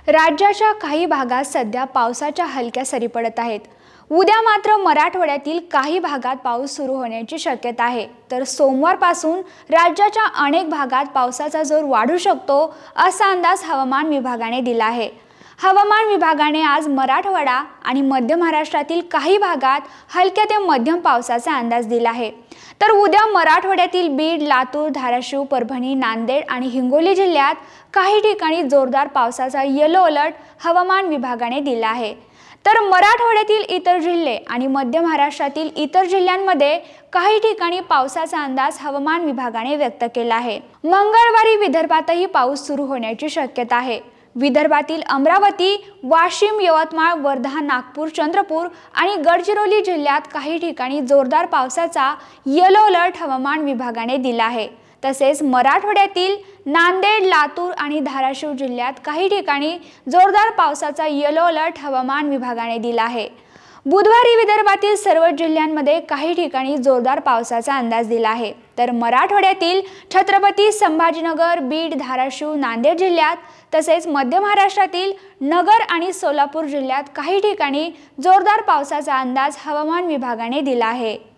राज्याच्या काही भागात सध्या पावसाच्या हलक्या सरी पडत आहेत। उद्या मात्र मराठवाड्यातील काही भागात पाऊस सुरू होण्याची शक्यता आहे। तर सोमवारपासून राज्याच्या अनेक भागात पावसाचा जोर वाढू शकतो असा अंदाज हवामान विभागाने दिला आहे। हवामान विभागाने आज मराठवाडा आणि मध्य महाराष्ट्रातील काही भागात हलक्या ते मध्यम पावसाचा अंदाज दिला आहे। तर उद्या मराठवाड्यातील बीड, लातूर, धाराशिव, परभणी, नांदेड आणि हिंगोली जिल्ह्यात काही ठिकाणी जोरदार पावसाचा येलो अलर्ट हवामान विभागाने दिला आहे। तर मराठवाड्यातील इतर जिल्हे आणि मध्य महाराष्ट्रातील इतर जिल्ह्यांमध्ये काही ठिकाणी पावसाचा अंदाज हवामान विभागाने व्यक्त केला आहे। मंगळवारी विदर्भातही पाऊस सुरू होण्याची शक्यता आहे। विदर्भातील अमरावती, वाशिम, यवतमाळ, वर्धा, नागपूर, चंद्रपूर आणि गडचिरोली जिल्ह्यात काही ठिकाणी जोरदार पावसाचा येलो अलर्ट हवामान विभागाने दिला आहे। तसेच मराठवाड्यातील नांदेड, लातूर आणि धाराशिव जिल्ह्यात काही ठिकाणी जोरदार पावसाचा येलो अलर्ट हवामान विभागाने दिला आहे। बुधवारी विदर्भातील सर्व जिल्ह्यांमध्ये काही ठिकाणी जोरदार पावसाचा अंदाज दिला आहे। तर मराठवाड्यातील छत्रपती संभाजीनगर, बीड, धाराशिव, नांदेड जिल्ह्यात तसेच मध्य महाराष्ट्रातील नगर आणि सोलापूर जिल्ह्यात काही ठिकाणी जोरदार पावसाचा अंदाज हवामान विभागाने दिला आहे।